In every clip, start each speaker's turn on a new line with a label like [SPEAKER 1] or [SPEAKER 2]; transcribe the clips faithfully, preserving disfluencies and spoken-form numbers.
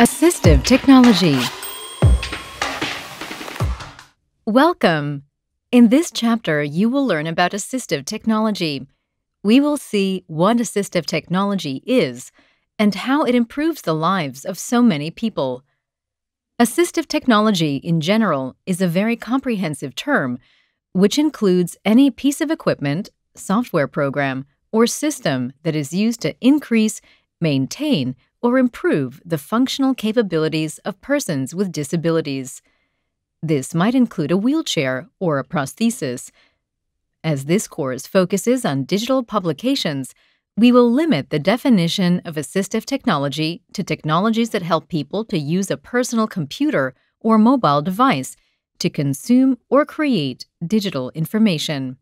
[SPEAKER 1] Assistive Technology. Welcome! In this chapter, you will learn about assistive technology. We will see what assistive technology is and how it improves the lives of so many people. Assistive technology in general is a very comprehensive term, which includes any piece of equipment, software program, or system that is used to increase, maintain, or improve the functional capabilities of persons with disabilities. This might include a wheelchair or a prosthesis. As this course focuses on digital publications, we will limit the definition of assistive technology to technologies that help people to use a personal computer or mobile device to consume or create digital information.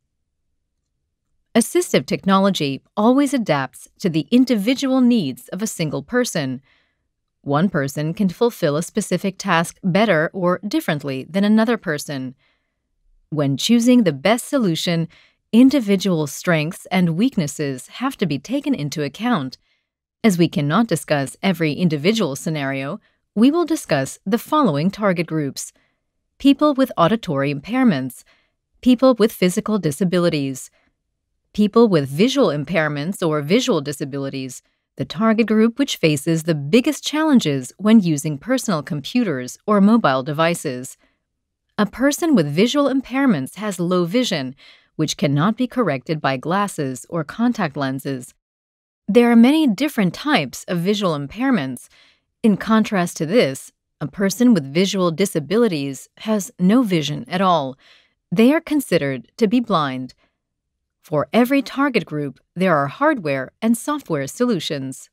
[SPEAKER 1] Assistive technology always adapts to the individual needs of a single person. One person can fulfill a specific task better or differently than another person. When choosing the best solution, individual strengths and weaknesses have to be taken into account. As we cannot discuss every individual scenario, we will discuss the following target groups: people with auditory impairments, people with physical disabilities, people with visual impairments or visual disabilities, the target group which faces the biggest challenges when using personal computers or mobile devices. A person with visual impairments has low vision, which cannot be corrected by glasses or contact lenses. There are many different types of visual impairments. In contrast to this, a person with visual disabilities has no vision at all. They are considered to be blind. For every target group, there are hardware and software solutions.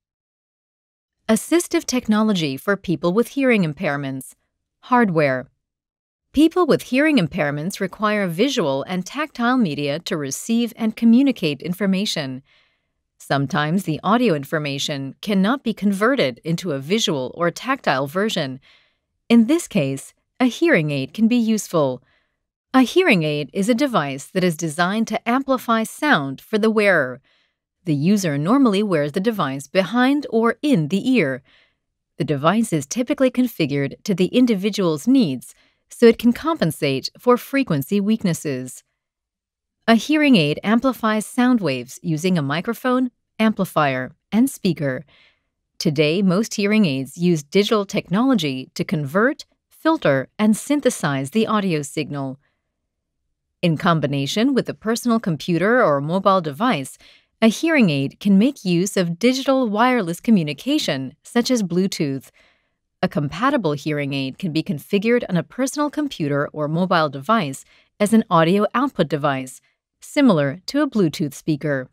[SPEAKER 1] Assistive technology for people with hearing impairments. Hardware. People with hearing impairments require visual and tactile media to receive and communicate information. Sometimes the audio information cannot be converted into a visual or tactile version. In this case, a hearing aid can be useful. A hearing aid is a device that is designed to amplify sound for the wearer. The user normally wears the device behind or in the ear. The device is typically configured to the individual's needs, so it can compensate for frequency weaknesses. A hearing aid amplifies sound waves using a microphone, amplifier, and speaker. Today, most hearing aids use digital technology to convert, filter, and synthesize the audio signal. In combination with a personal computer or mobile device, a hearing aid can make use of digital wireless communication, such as Bluetooth. A compatible hearing aid can be configured on a personal computer or mobile device as an audio output device, similar to a Bluetooth speaker.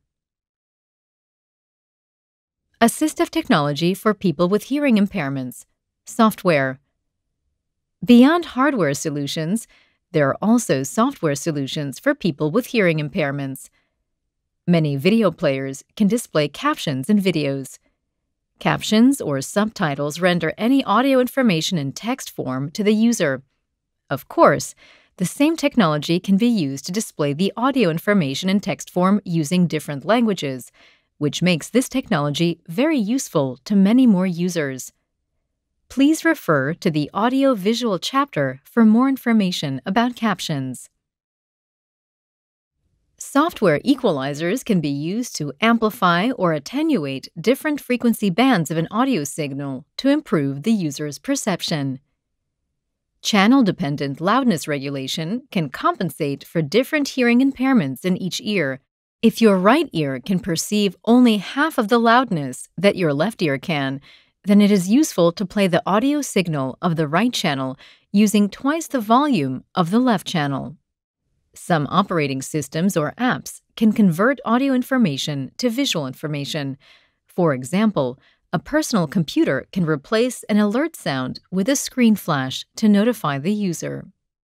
[SPEAKER 1] Assistive technology for people with hearing impairments. Software. Beyond hardware solutions, there are also software solutions for people with hearing impairments. Many video players can display captions in videos. Captions or subtitles render any audio information in text form to the user. Of course, the same technology can be used to display the audio information in text form using different languages, which makes this technology very useful to many more users. Please refer to the audio-visual chapter for more information about captions. Software equalizers can be used to amplify or attenuate different frequency bands of an audio signal to improve the user's perception. Channel-dependent loudness regulation can compensate for different hearing impairments in each ear. If your right ear can perceive only half of the loudness that your left ear can, then it is useful to play the audio signal of the right channel using twice the volume of the left channel. Some operating systems or apps can convert audio information to visual information. For example, a personal computer can replace an alert sound with a screen flash to notify the user.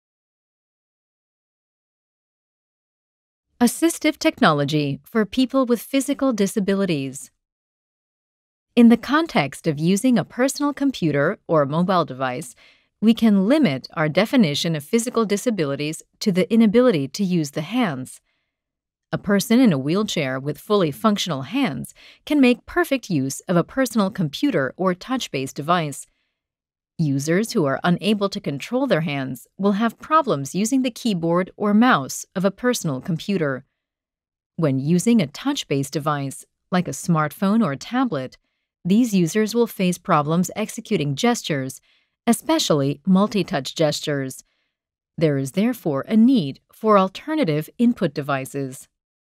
[SPEAKER 1] Assistive technology for people with physical disabilities. In the context of using a personal computer or mobile device, we can limit our definition of physical disabilities to the inability to use the hands. A person in a wheelchair with fully functional hands can make perfect use of a personal computer or touch-based device. Users who are unable to control their hands will have problems using the keyboard or mouse of a personal computer. When using a touch-based device, like a smartphone or a tablet, these users will face problems executing gestures, especially multi-touch gestures. There is therefore a need for alternative input devices.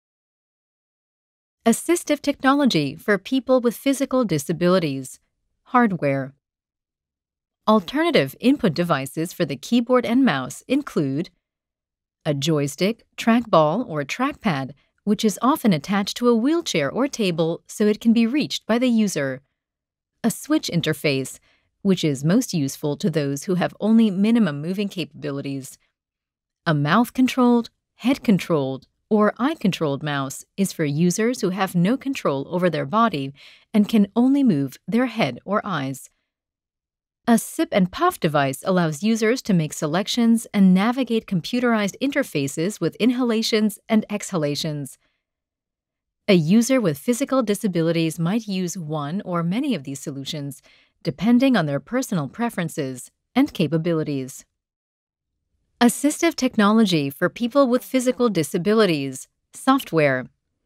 [SPEAKER 1] Assistive technology for people with physical disabilities. Hardware. Alternative input devices for the keyboard and mouse include a joystick, trackball, or trackpad, which is often attached to a wheelchair or table so it can be reached by the user. A switch interface, which is most useful to those who have only minimum moving capabilities. A mouth-controlled, head-controlled, or eye-controlled mouse is for users who have no control over their body and can only move their head or eyes. A sip and puff device allows users to make selections and navigate computerized interfaces with inhalations and exhalations. A user with physical disabilities might use one or many of these solutions, depending on their personal preferences and capabilities. Assistive technology for people with physical disabilities. Software.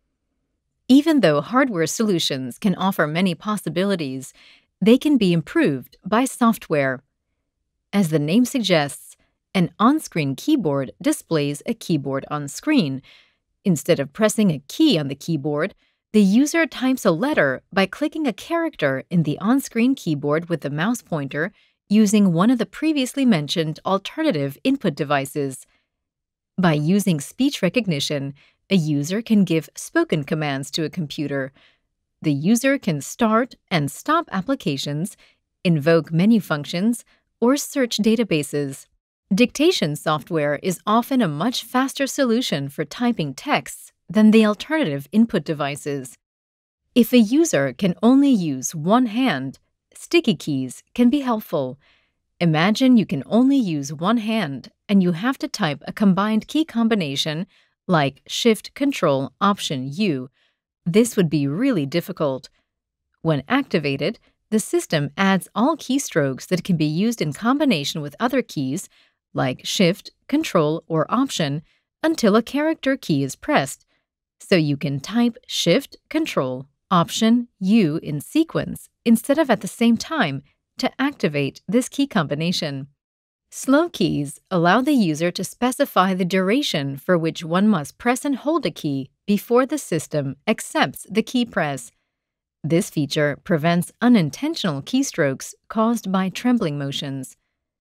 [SPEAKER 1] Even though hardware solutions can offer many possibilities, they can be improved by software. As the name suggests, an on-screen keyboard displays a keyboard on screen. Instead of pressing a key on the keyboard, the user types a letter by clicking a character in the on-screen keyboard with the mouse pointer using one of the previously mentioned alternative input devices. By using speech recognition, a user can give spoken commands to a computer. The user can start and stop applications, invoke menu functions, or search databases. Dictation software is often a much faster solution for typing texts than the alternative input devices. If a user can only use one hand, sticky keys can be helpful. Imagine you can only use one hand and you have to type a combined key combination like Shift Control Option U. This would be really difficult. When activated, the system adds all keystrokes that can be used in combination with other keys like Shift, Control, or Option until a character key is pressed. So you can type Shift, Control, Option, U in sequence instead of at the same time to activate this key combination. Slow keys allow the user to specify the duration for which one must press and hold a key before the system accepts the key press. This feature prevents unintentional keystrokes caused by trembling motions.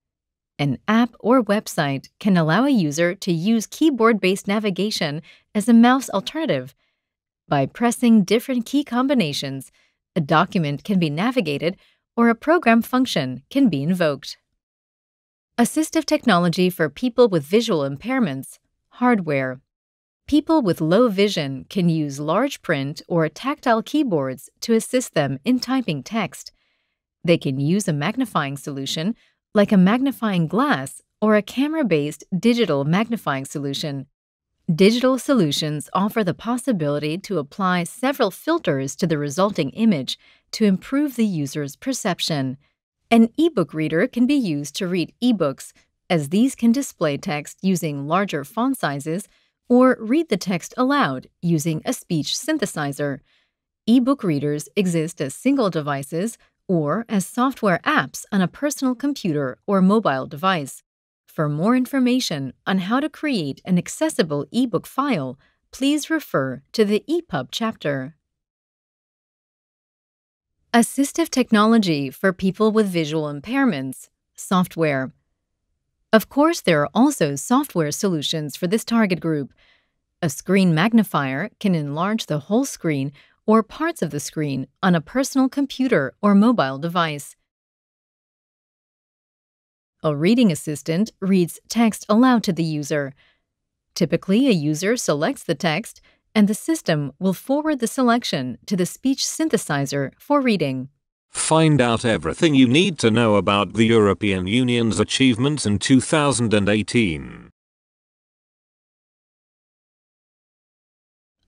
[SPEAKER 1] An app or website can allow a user to use keyboard-based navigation as a mouse alternative. By pressing different key combinations, a document can be navigated or a program function can be invoked. Assistive technology for people with visual impairments. Hardware. People with low vision can use large print or tactile keyboards to assist them in typing text. They can use a magnifying solution like a magnifying glass or a camera-based digital magnifying solution. Digital solutions offer the possibility to apply several filters to the resulting image to improve the user's perception. An e-book reader can be used to read e-books, as these can display text using larger font sizes or read the text aloud using a speech synthesizer. E-book readers exist as single devices or as software apps on a personal computer or mobile device. For more information on how to create an accessible e-book file, please refer to the E P U B chapter. Assistive technology for people with visual impairments. Software. Of course, there are also software solutions for this target group. A screen magnifier can enlarge the whole screen or parts of the screen on a personal computer or mobile device. A reading assistant reads text aloud to the user. Typically, a user selects the text, and the system will forward the selection to the speech synthesizer for reading.
[SPEAKER 2] Find out everything you need to know about the European Union's achievements in two thousand eighteen.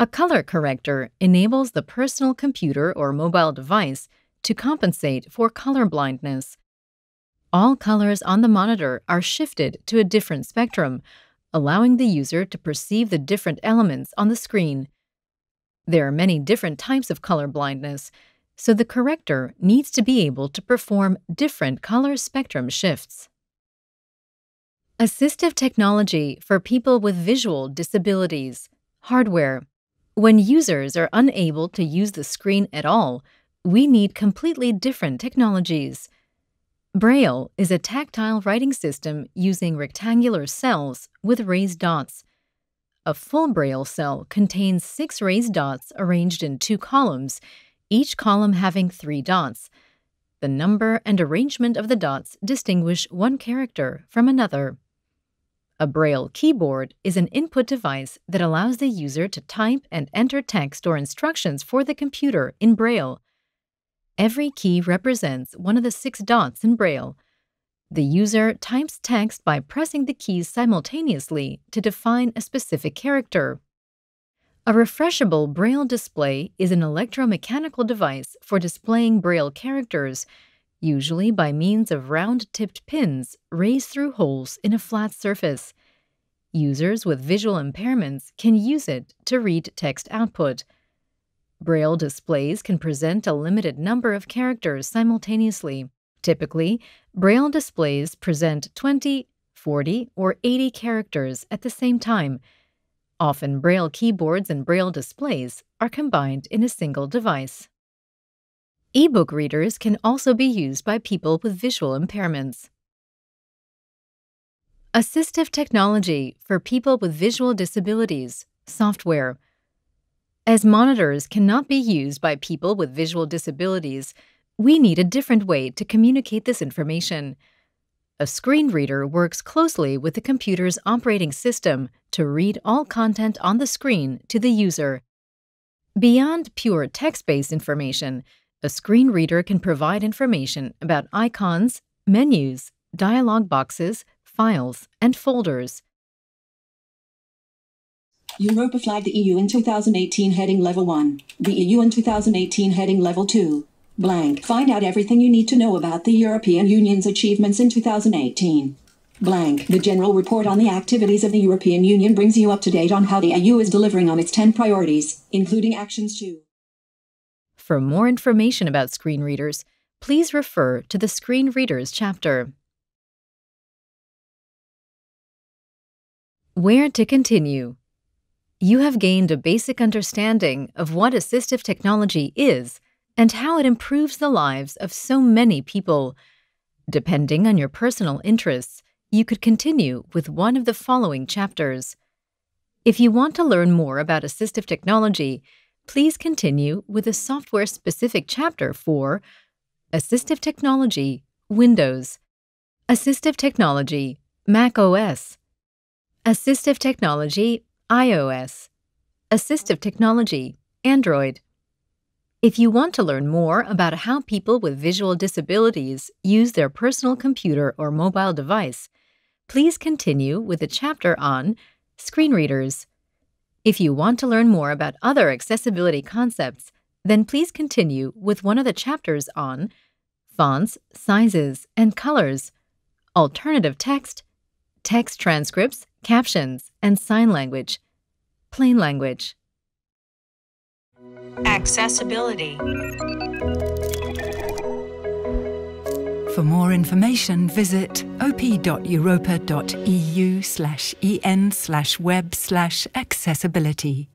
[SPEAKER 1] A color corrector enables the personal computer or mobile device to compensate for color blindness. All colors on the monitor are shifted to a different spectrum, allowing the user to perceive the different elements on the screen. There are many different types of color blindness, so the corrector needs to be able to perform different color spectrum shifts. Assistive technology for people with visual disabilities. Hardware. When users are unable to use the screen at all, we need completely different technologies. Braille is a tactile writing system using rectangular cells with raised dots. A full Braille cell contains six raised dots arranged in two columns, each column having three dots. The number and arrangement of the dots distinguish one character from another. A Braille keyboard is an input device that allows the user to type and enter text or instructions for the computer in Braille. Every key represents one of the six dots in Braille. The user types text by pressing the keys simultaneously to define a specific character. A refreshable Braille display is an electromechanical device for displaying Braille characters, usually by means of round-tipped pins raised through holes in a flat surface. Users with visual impairments can use it to read text output. Braille displays can present a limited number of characters simultaneously. Typically, Braille displays present twenty, forty, or eighty characters at the same time. Often, Braille keyboards and Braille displays are combined in a single device. E-book readers can also be used by people with visual impairments. Assistive technology for people with visual disabilities. Software. As monitors cannot be used by people with visual disabilities, we need a different way to communicate this information. A screen reader works closely with the computer's operating system to read all content on the screen to the user. Beyond pure text-based information, a screen reader can provide information about icons, menus, dialog boxes, files, and folders.
[SPEAKER 3] Europa flagged the E U in two thousand eighteen heading Level one, the E U in two thousand eighteen heading Level two. Blank. Find out everything you need to know about the European Union's achievements in two thousand eighteen. Blank. The General Report on the Activities of the European Union brings you up to date on how the E U is delivering on its ten priorities, including actions to.
[SPEAKER 1] For more information about screen readers, please refer to the Screen Readers chapter. Where to continue? You have gained a basic understanding of what assistive technology is and how it improves the lives of so many people. Depending on your personal interests, you could continue with one of the following chapters. If you want to learn more about assistive technology, please continue with a software-specific chapter for Assistive Technology, Windows, Assistive Technology, Mac O S, Assistive Technology, iOS, Assistive Technology, Android. If you want to learn more about how people with visual disabilities use their personal computer or mobile device, please continue with a chapter on screen readers. If you want to learn more about other accessibility concepts, then please continue with one of the chapters on fonts, sizes, and colors, alternative text, text transcripts, captions, and sign language, plain language.
[SPEAKER 4] Accessibility.
[SPEAKER 5] For more information, visit op.europa.eu slash en slash web slash accessibility.